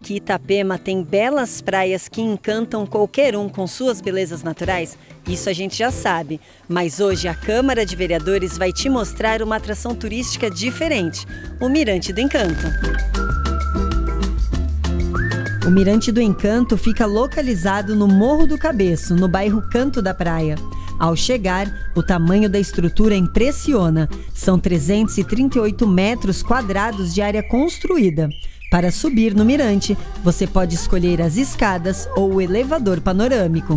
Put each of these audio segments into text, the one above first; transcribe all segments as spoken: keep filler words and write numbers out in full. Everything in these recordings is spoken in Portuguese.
que Itapema tem belas praias que encantam qualquer um com suas belezas naturais, isso a gente já sabe. Mas hoje a Câmara de Vereadores vai te mostrar uma atração turística diferente, o Mirante do Encanto. O Mirante do Encanto fica localizado no Morro do Cabeço, no bairro Canto da Praia. Ao chegar, o tamanho da estrutura impressiona. São trezentos e trinta e oito metros quadrados de área construída. Para subir no mirante, você pode escolher as escadas ou o elevador panorâmico.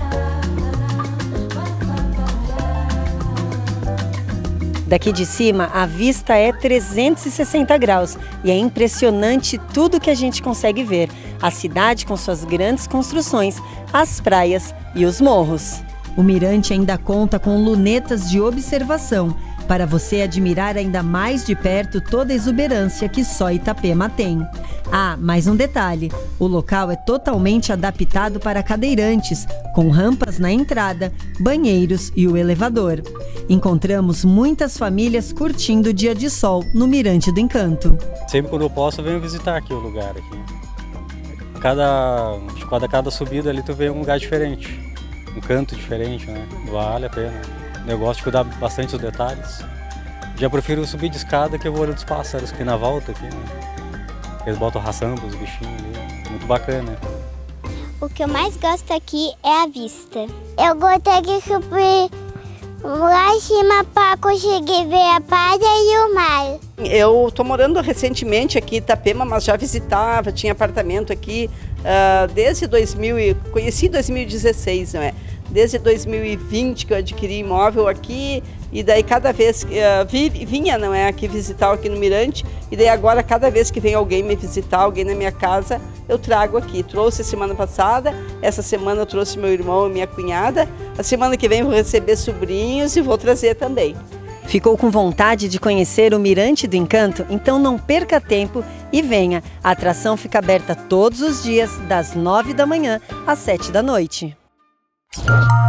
Daqui de cima, a vista é trezentos e sessenta graus e é impressionante tudo que a gente consegue ver. A cidade com suas grandes construções, as praias e os morros. O mirante ainda conta com lunetas de observação, para você admirar ainda mais de perto toda a exuberância que só Itapema tem. Ah, mais um detalhe, o local é totalmente adaptado para cadeirantes, com rampas na entrada, banheiros e o elevador. Encontramos muitas famílias curtindo o dia de sol no Mirante do Encanto. Sempre quando eu posso, eu venho visitar aqui o lugar. Aqui. Cada, cada, cada subida ali tu vê um lugar diferente, um canto diferente, né? Vale a pena. Eu gosto de cuidar bastante dos detalhes. Já prefiro subir de escada que o olho dos pássaros, que na volta aqui, né? Eles botam ração para os bichinhos ali. Muito bacana. O que eu mais gosto aqui é a vista. Eu gostei de subir lá em cima para conseguir ver a praia e o mar. Eu estou morando recentemente aqui em Itapema, mas já visitava, tinha apartamento aqui uh, desde dois mil e conheci dois mil e dezesseis, não é? Desde dois mil e vinte que eu adquiri imóvel aqui e daí cada vez que uh, vi, vinha, não é, aqui visitar aqui no Mirante e daí agora cada vez que vem alguém me visitar, alguém na minha casa, eu trago aqui. Trouxe semana passada, essa semana eu trouxe meu irmão e minha cunhada, a semana que vem eu vou receber sobrinhos e vou trazer também. Ficou com vontade de conhecer o Mirante do Encanto? Então não perca tempo e venha. A atração fica aberta todos os dias, das nove da manhã às sete da noite.